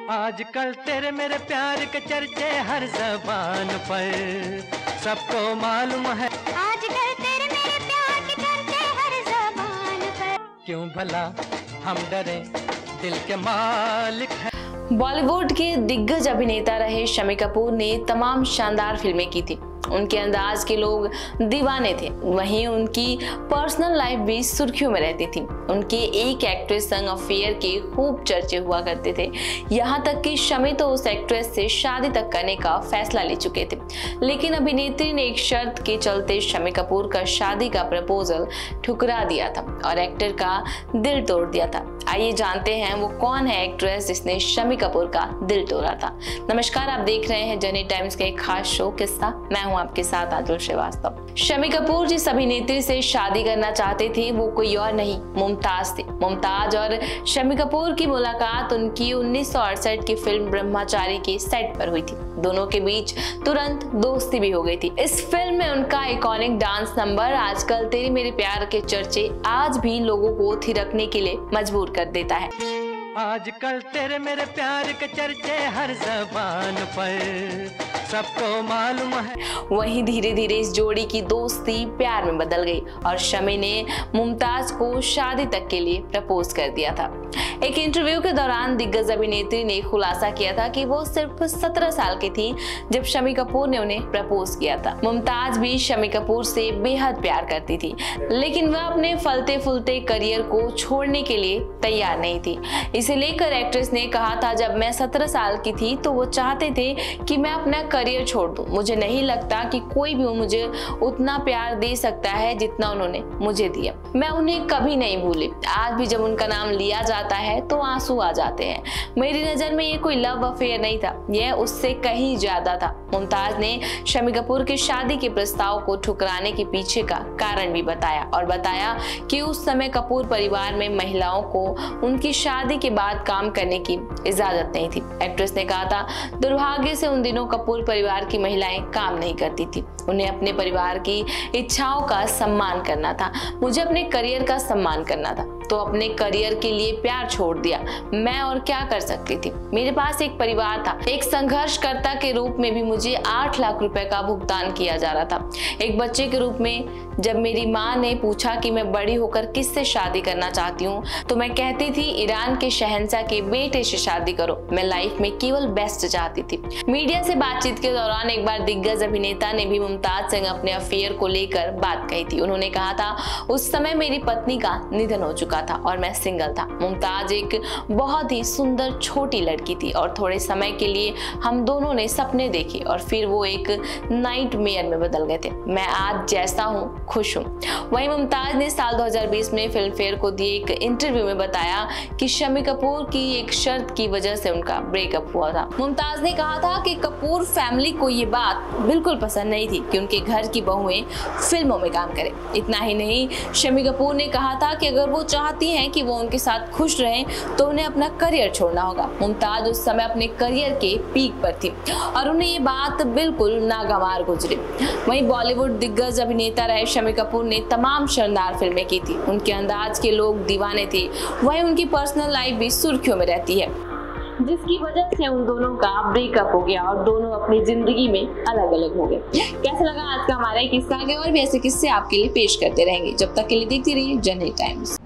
आजकल तेरे मेरे प्यार के चर्चे हर ज़बान पर, सबको मालूम है। आजकल तेरे मेरे प्यार के चर्चे हर ज़बान पर, क्यों भला हम डरे, दिल के मालिक है। बॉलीवुड के दिग्गज अभिनेता रहे शम्मी कपूर ने तमाम शानदार फिल्में की थी। उनके अंदाज के लोग दीवाने थे। वहीं उनकी पर्सनल लाइफ भी सुर्खियों में रहती थी। उनके एक एक्ट्रेस संग अफेयर के खूब चर्चे हुआ करते थे। यहाँ तक कि शम्मी तो उस एक्ट्रेस से शादी तक करने का फैसला ले चुके थे, लेकिन अभिनेत्री ने एक शर्त के चलते शम्मी कपूर का शादी का प्रपोजल ठुकरा दिया था और एक्टर का दिल तोड़ दिया था। आइए जानते हैं वो कौन है एक्ट्रेस जिसने शम्मी कपूर का दिल तोड़ा था। नमस्कार, आप देख रहे हैं जर्नी टाइम्स का एक खास शो किस्सा। मैं हूं आपके साथ आदिल श्रीवास्तव। शम्मी कपूर जिस अभिनेत्री से शादी करना चाहते थे वो कोई और नहीं, मुमताज थी। मुमताज और शम्मी कपूर की मुलाकात उनकी 1968 की फिल्म ब्रह्मचारी के सेट पर हुई थी। दोनों के बीच तुरंत दोस्ती भी हो गई थी। इस फिल्म में उनका आइकॉनिक डांस नंबर आजकल तेरे मेरे प्यार के चर्चे आज भी लोगों को थिरकने के लिए मजबूर कर देता है। आजकल तेरे मेरे प्यार के चर्चे हर ज़बान पर, सबको मालूम है। वहीं धीरे धीरे इस जोड़ी की दोस्ती प्यार में बदल गई और शम्मी ने मुमताज को शादी तक के लिए प्रपोज कर दिया था। एक इंटरव्यू के दौरान दिग्गज अभिनेत्री ने खुलासा किया था कि वो सिर्फ 17 साल की थी जब शम्मी कपूर ने उन्हें प्रपोज किया था। मुमताज भी शम्मी कपूर से बेहद प्यार करती थी, लेकिन वह अपने फलते फूलते करियर को छोड़ने के लिए तैयार नहीं थी। इसे लेकर एक्ट्रेस ने कहा था, जब मैं 17 साल की थी तो वो चाहते थे कि मैं अपना करियर छोड़ दूं। मुझे नहीं लगता कि कोई भी मुझे उतना प्यार दे सकता है जितना उन्होंने मुझे दिया। मैं उन्हें कभी नहीं भूली। आज भी जब उनका नाम लिया जाता है तो आंसू आ जाते हैं। मेरी नजर में ये कोई लव अफेयर नहीं था, यह उससे कहीं ज्यादा था। मुमताज ने शम्मी कपूर की शादी के प्रस्ताव को ठुकराने के पीछे का कारण भी बताया कि उस समय कपूर परिवार में महिलाओं को उनकी शादी के बाद काम करने की इजाजत नहीं थी। एक्ट्रेस ने कहा था, दुर्भाग्य से उन दिनों कपूर परिवार की महिलाएं काम नहीं करती थी। उन्हें अपने परिवार की इच्छाओं का सम्मान करना था, मुझे अपने करियर का सम्मान करना था, तो अपने करियर के लिए प्यार छोड़ दिया। मैं और क्या कर सकती थी। मेरे पास एक परिवार था। एक संघर्षकर्ता के रूप में भी मुझे 8 लाख रुपए का भुगतान किया जा रहा था। एक बच्चे के रूप में जब मेरी माँ ने पूछा कि मैं बड़ी होकर किससे शादी करना चाहती हूँ, तो मैं कहती थी ईरान के शहंशाह के बेटे से शादी करो। मैं लाइफ में केवल बेस्ट चाहती थी। मीडिया से बातचीत के दौरान एक बार दिग्गज अभिनेता ने भी मुमताज संग अपने अफेयर को लेकर बात कही थी। उन्होंने कहा था, उस समय मेरी पत्नी का निधन हो चुका था और मैं सिंगल था। मुमताज एक बहुत ही सुंदर छोटी लड़की थी और थोड़े समय के लिए हम दोनों ने सपने देखे और फिर वो एक नाइटमेयर में बदल गए थे। मैं आज जैसा हूँ खुश हूँ। वहीं मुमताज ने साल 2020 में फिल्म फेयर को दिए एक इंटरव्यू में बताया कि शम्मी कपूर की एक शर्त की वजह से उनका ब्रेकअप हुआ था। मुमताज ने कहा था कि कपूर फैमिली को ये बात बिल्कुल पसंद नहीं थी कि उनके घर की बहुएं फिल्मों में काम करें। इतना ही नहीं, शम्मी कपूर ने कहा था कि अगर वो चाहती हैं कि वो उनके साथ खुश रहें तो उन्हें अपना करियर छोड़ना होगा। मुमताज उस समय अपने करियर के पीक पर थी और उन्हें ये बात बिल्कुल नागवार गुजरी। वहीं बॉलीवुड दिग्गज अभिनेता रहे शम्मी कपूर ने तमाम शानदार फिल्में की थी। उनके अंदाज के लोग दीवाने थे। वहीं उनकी पर्सनल लाइफ भी सुर्खियों में रहती है, जिसकी वजह से उन दोनों का ब्रेकअप हो गया और दोनों अपनी जिंदगी में अलग अलग हो गए। कैसा लगा आज का हमारा किस्सा? आगे और भी ऐसे किस्से आपके लिए पेश करते रहेंगे। जब तक के लिए देखती रहिए जर्नी टाइम्स।